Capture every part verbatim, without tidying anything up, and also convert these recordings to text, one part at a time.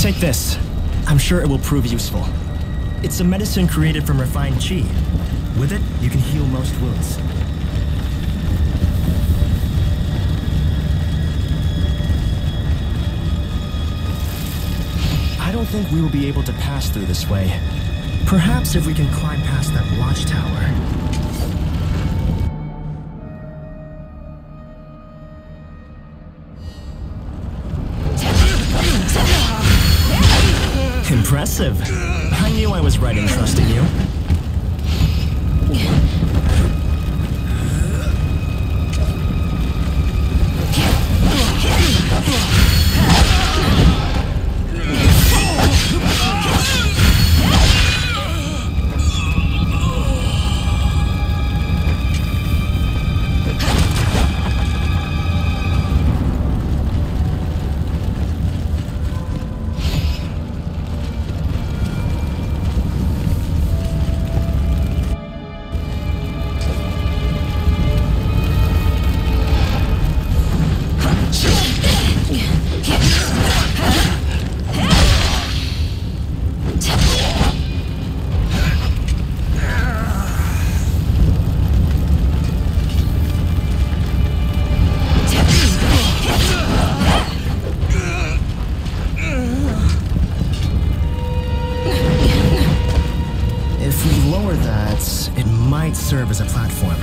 Take this. I'm sure it will prove useful. It's a medicine created from refined chi. With it, you can heal most wounds. I don't think we will be able to pass through this way. Perhaps if we can climb past that watchtower. Impressive. I knew I was right in trusting you. Serve as a platform.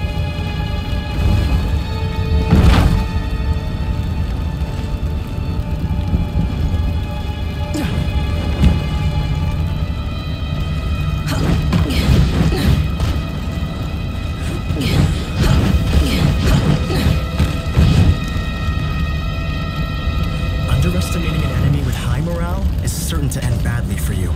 Underestimating an enemy with high morale is certain to end badly for you.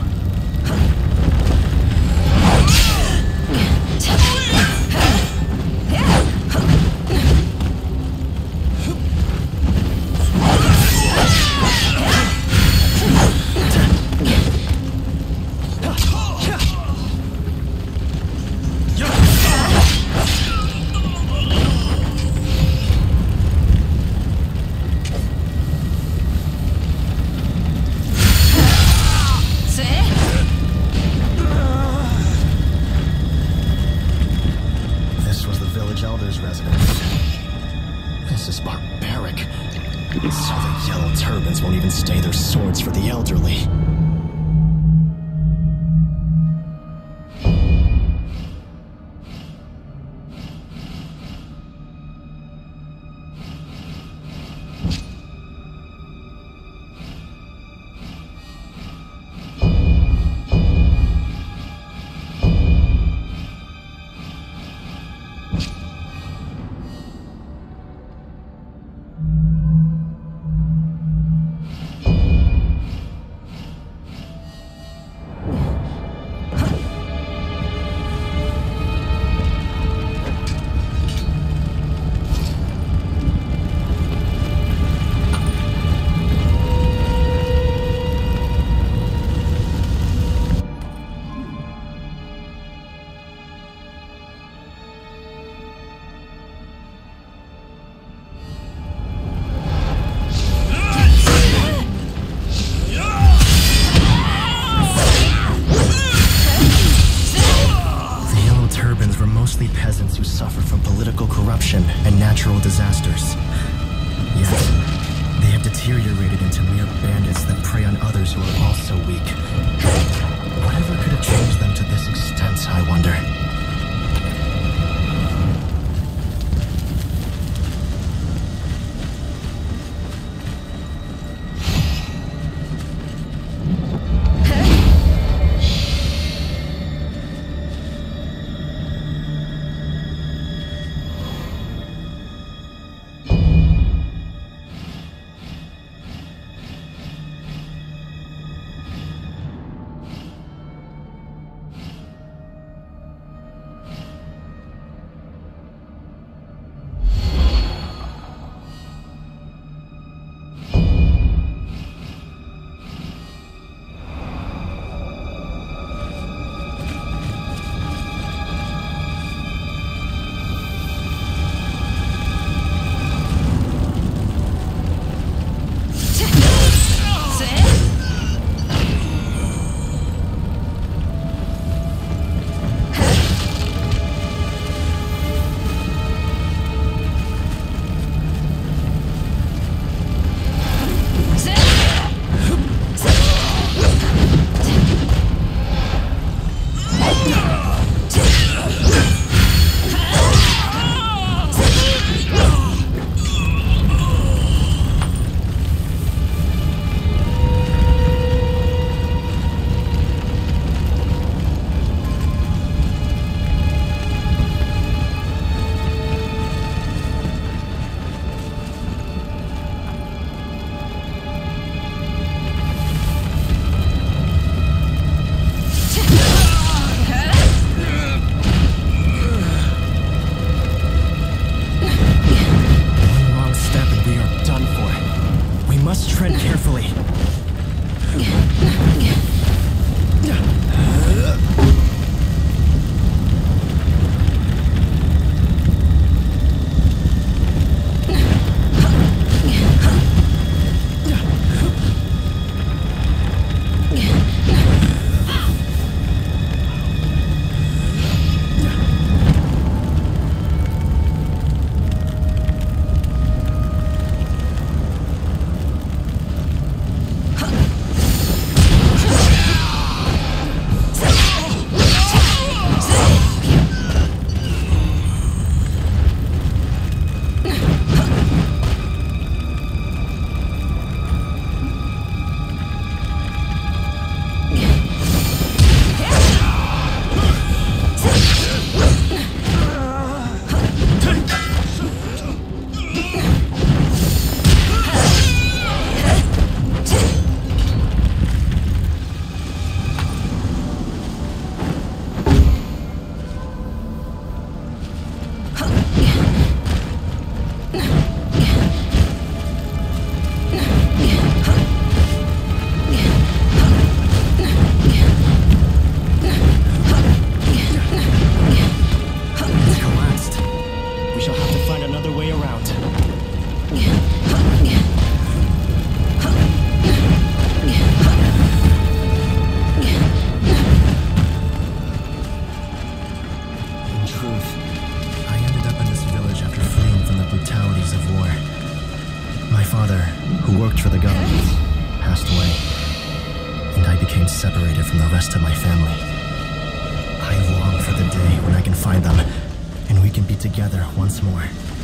separated from the rest of my family. I long for the day when I can find them, and we can be together once more.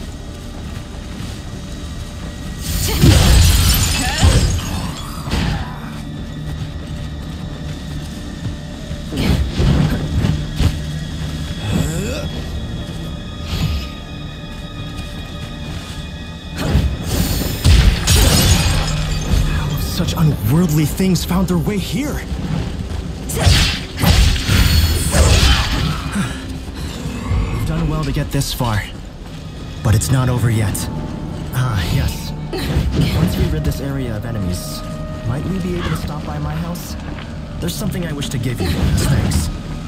Such unworldly things found their way here. We've done well to get this far, but it's not over yet. Ah, yes. Once we rid this area of enemies, might we be able to stop by my house? There's something I wish to give you as thanks.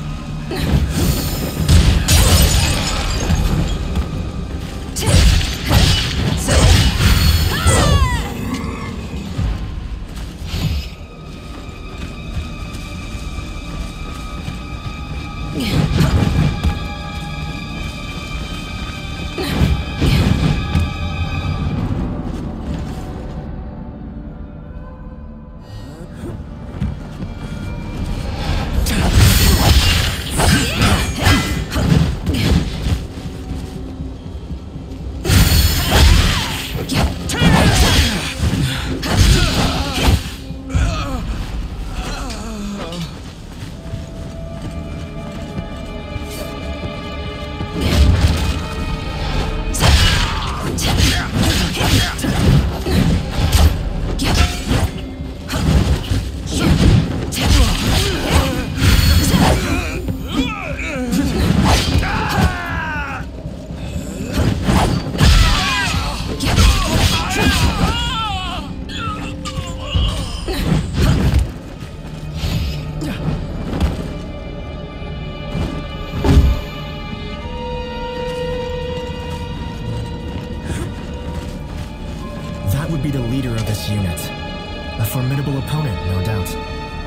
Be the leader of this unit. A formidable opponent, no doubt.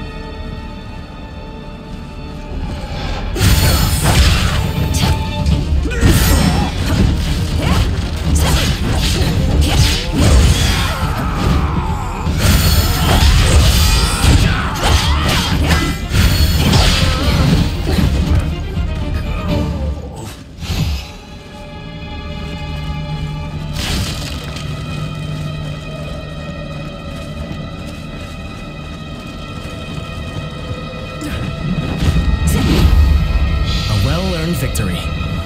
Victory.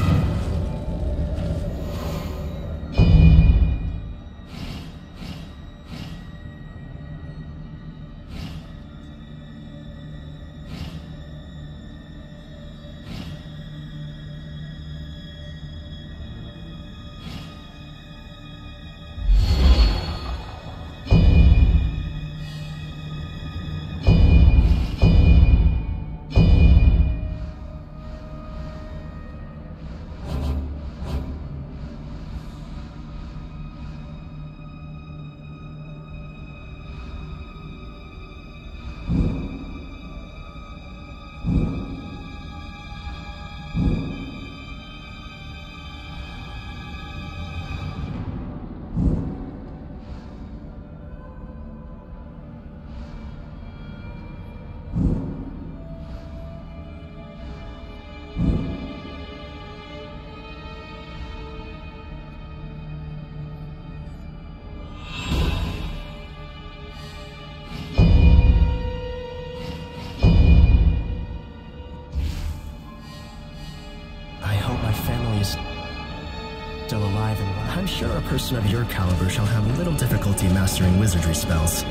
Still alive and well. I'm sure a person of your caliber shall have little difficulty mastering wizardry spells.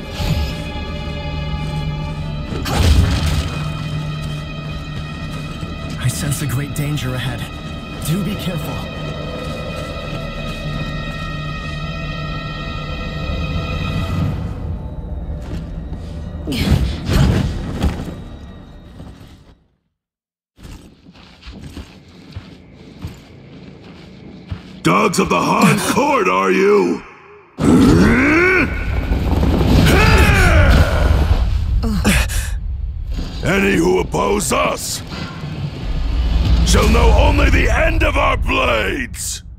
I sense a great danger ahead. Do be careful. Dogs of the Han Court, are you? Any who oppose us shall know only the end of our blades!